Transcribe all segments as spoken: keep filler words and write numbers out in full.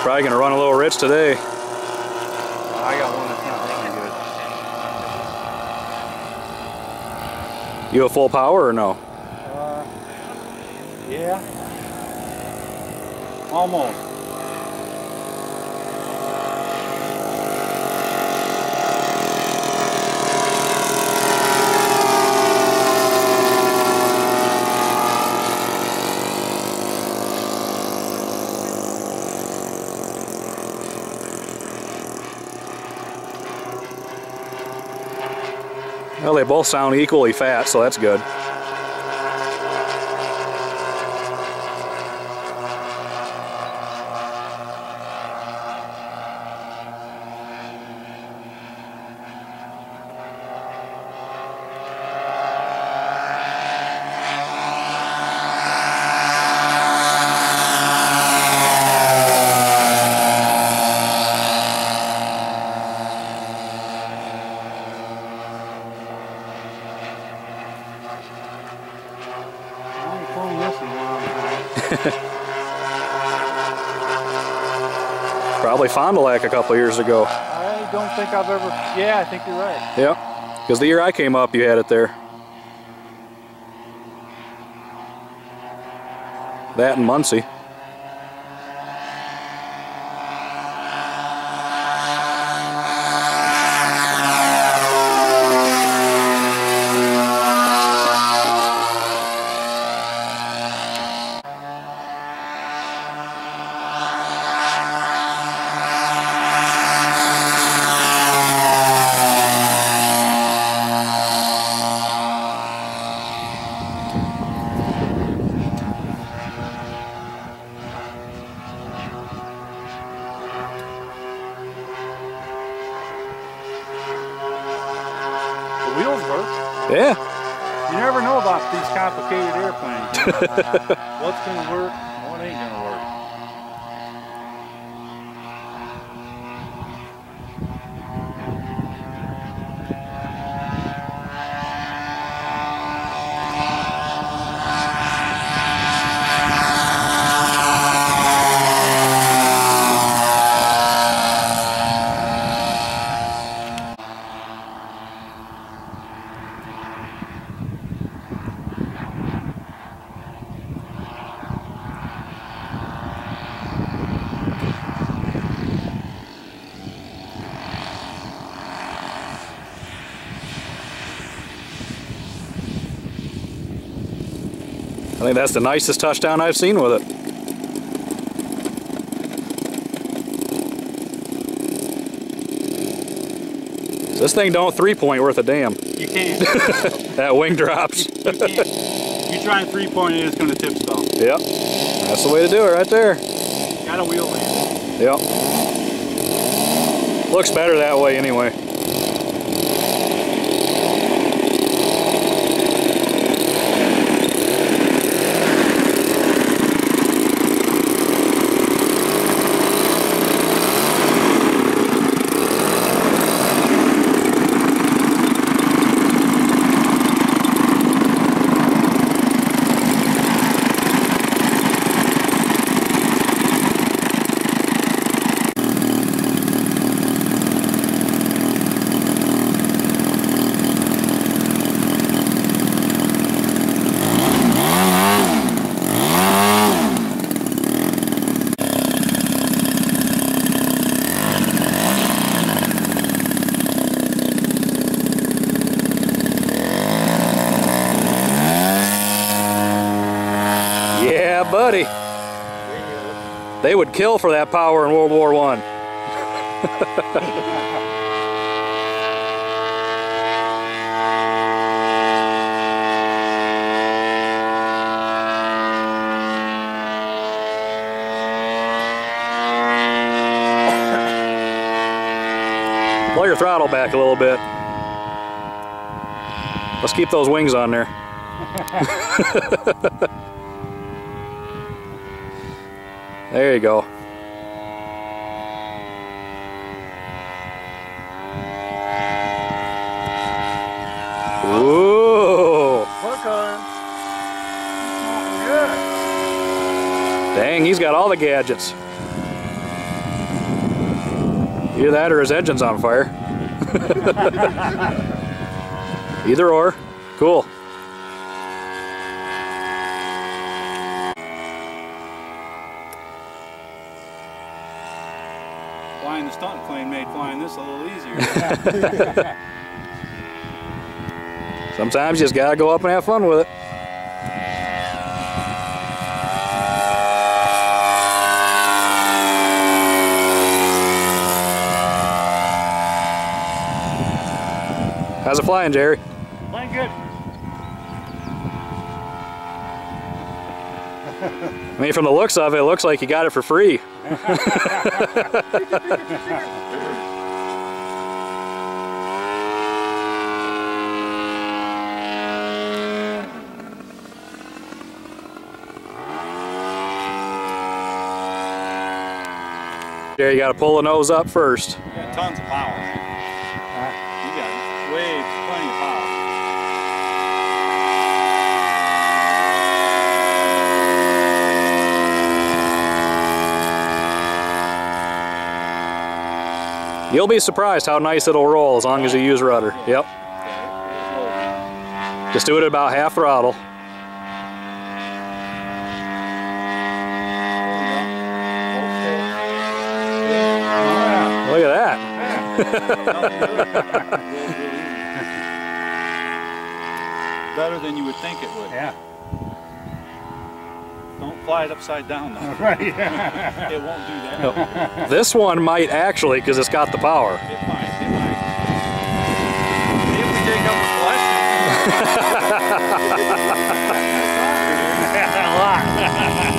Probably gonna run a little rich today. I got one that's not running good. You have full power or no? Uh, yeah. Almost. Well, they both sound equally fat, so that's good. Probably Fond du Lac a couple years ago. I don't think I've ever, yeah, I think you're right. Yep, because the year I came up, you had it there. That and Muncie. Wheels work. Yeah. You never know about these complicated airplanes. What's going to work, what ain't going to work. I think that's the nicest touchdown I've seen with it. This thing don't three-point worth a damn. You can't. That wing drops. You can't. You try and three-point it, it's going to tip stall. Yep. That's the way to do it right there. Got a wheel land. Yep. Looks better that way anyway. Yeah, buddy. They would kill for that power in World War One. Pull your throttle back a little bit. Let's keep those wings on there. There you go. Ooh. Look on him. Good. Dang, he's got all the gadgets. Either that or his engine's on fire. Either or. Cool. Flying the stunt plane made flying this a little easier. Sometimes you just gotta go up and have fun with it. How's it flying, Jerry? Flying good. I mean, from the looks of it, it looks like you got it for free. Jerry, you got to pull the nose up first. You got tons of power. You got way plenty of power. You'll be surprised how nice it'll roll as long as you use rudder. Yep. Just do it at about half throttle. Look at that. Better than you would think it would. Yeah. Don't fly it upside down though. Right. It won't do that. This one might actually, because it's got the power. It might, it might. See if we dig up the A lot.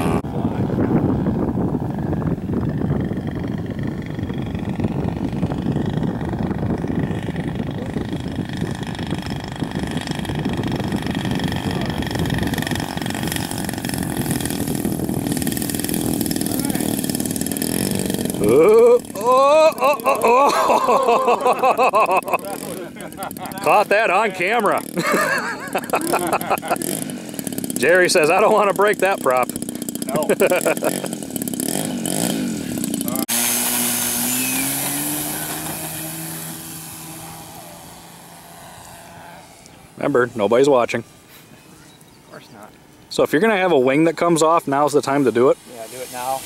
Oh, oh, oh, oh, oh. Caught that on camera. Jerry says, I don't want to break that prop. No. Remember, nobody's watching. Of course not. So if you're going to have a wing that comes off, now's the time to do it. Yeah, do it now.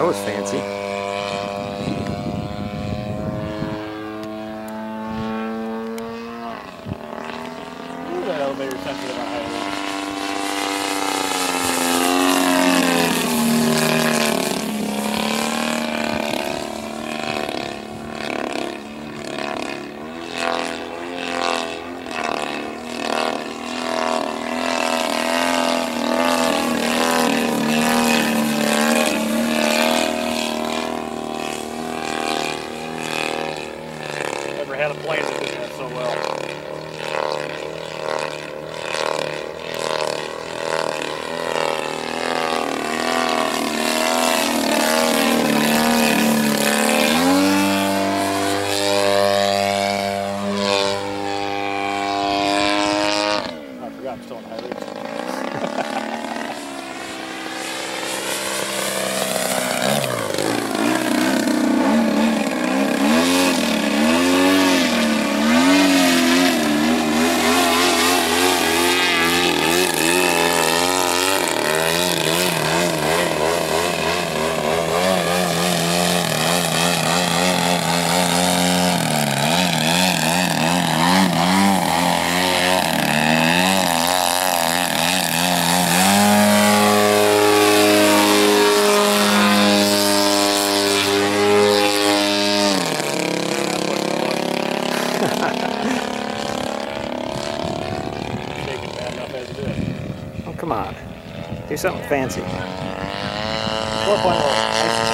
That was fancy. Ooh, that elevator sensitive on highway. Never had a plane that did that so well. I forgot I'm still in high rates. Shaking bad enough as it is. Oh, come on. Do something fancy. four point oh.